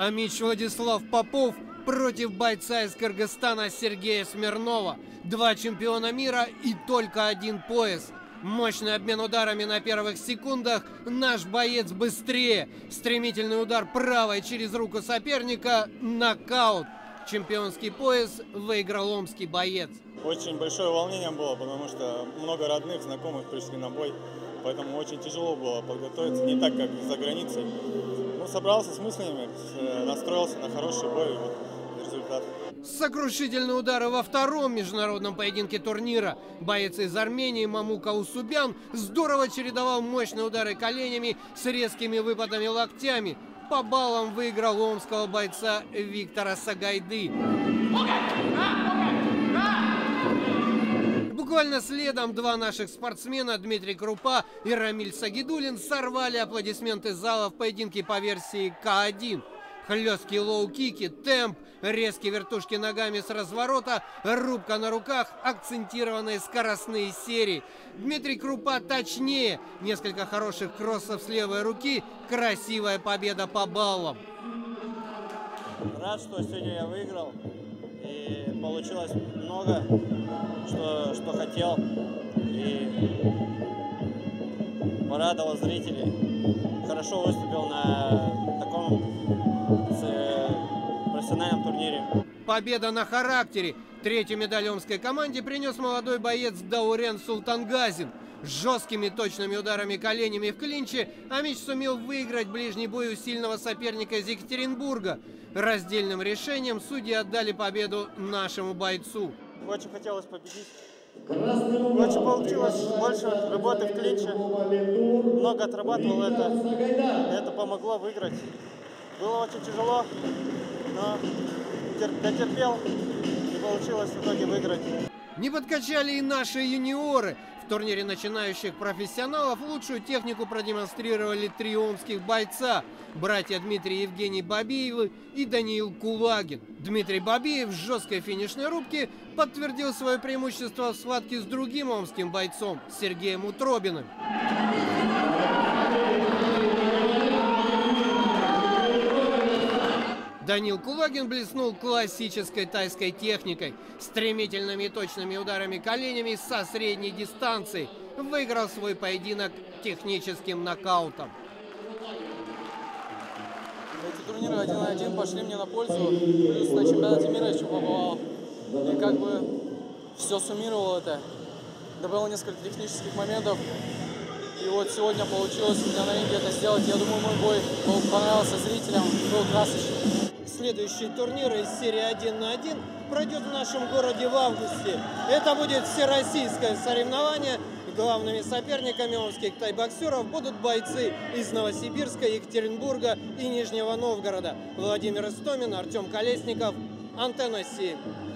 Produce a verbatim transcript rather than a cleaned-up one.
Амич Владислав Попов против бойца из Кыргызстана Сергея Смирнова. Два чемпиона мира и только один пояс. Мощный обмен ударами на первых секундах. Наш боец быстрее. Стремительный удар правой через руку соперника. Нокаут. Чемпионский пояс выиграл омский боец. Очень большое волнение было, потому что много родных, знакомых пришли на бой. Поэтому очень тяжело было подготовиться, не так, как за границей. Ну, собрался с мыслями, настроился на хороший бой, и вот результат. Сокрушительные удары во втором международном поединке турнира. Боец из Армении Мамука Усубян здорово чередовал мощные удары коленями с резкими выпадами локтями. По баллам выиграл омского бойца Виктора Сагайды. Буквально следом два наших спортсмена Дмитрий Крупа и Рамиль Сагидулин сорвали аплодисменты зала в поединке по версии К один. Хлесткие лоу-кики, темп, резкие вертушки ногами с разворота, рубка на руках, акцентированные скоростные серии. Дмитрий Крупа точнее, несколько хороших кроссов с левой руки, красивая победа по баллам. Рад, что сегодня я выиграл, и получилось много, что, что хотел, и порадовал зрителей. Хорошо выступил на таком профессиональном турнире. Победа на характере. Третью медаль омской команде принес молодой боец Даурен Султангазин. С жесткими точными ударами коленями в клинче Амич сумел выиграть ближний бой у сильного соперника из Екатеринбурга. Раздельным решением судьи отдали победу нашему бойцу. Очень хотелось победить. Очень получилось больше работы в клинче. Много отрабатывал это. Это помогло выиграть. Было очень тяжело, но дотерпел и получилось в итоге выиграть. Не подкачали и наши юниоры. В турнире начинающих профессионалов лучшую технику продемонстрировали три омских бойца. Братья Дмитрий и Евгений Бабиевы и Даниил Кулагин. Дмитрий Бабиев в жесткой финишной рубке подтвердил свое преимущество в схватке с другим омским бойцом Сергеем Утробиным. Даниил Кулагин блеснул классической тайской техникой, стремительными и точными ударами коленями со средней дистанции. Выиграл свой поединок техническим нокаутом. Эти турниры один на один пошли мне на пользу, плюс на чемпионате мира еще побывал. И как бы все суммировал это. Добавил несколько технических моментов. И вот сегодня получилось у меня на ринге это сделать. Я думаю, мой бой понравился зрителям, был красочный. Следующий турнир из серии один на один пройдет в нашем городе в августе. Это будет всероссийское соревнование. Главными соперниками омских тайбоксеров будут бойцы из Новосибирска, Екатеринбурга и Нижнего Новгорода. Владимир Истомин, Артем Колесников, Антенна семь.